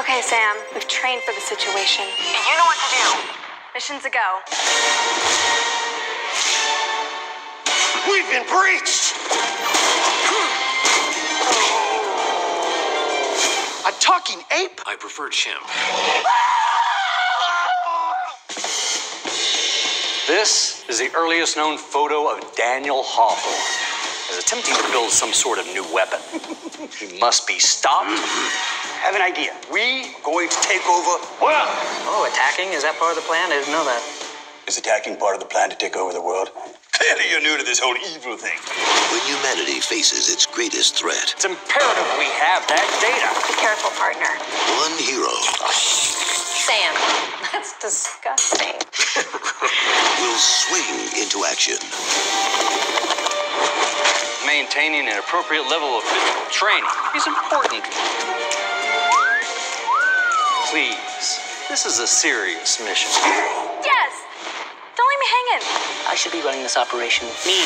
Okay, Sam, we've trained for the situation. You know what to do. Mission's a go. We've been breached! A talking ape? I prefer chimp. This is the earliest known photo of Daniel Hawthorne as attempting to build some sort of new weapon. He must be stopped. I have an idea. We going to take over world. Oh, attacking? Is that part of the plan? I didn't know that. Is attacking part of the plan to take over the world? Clearly you're new to this whole evil thing. When humanity faces its greatest threat, It's imperative we have that data. Be careful, partner. one hero Sam, that's disgusting. will swing into action. Maintaining an appropriate level of physical training is important. Please, this is a serious mission. Yes! Don't leave me hanging. I should be running this operation. Me.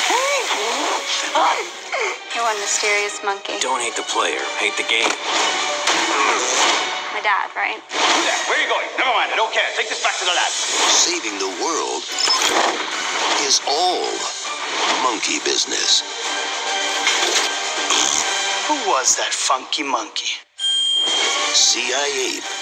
You're one mysterious monkey. Don't hate the player, hate the game. My dad, right? Who's that? Where are you going? Never mind, I don't care. Take this back to the lab. Saving the world is all monkey business. Who was that funky monkey? C.I.Ape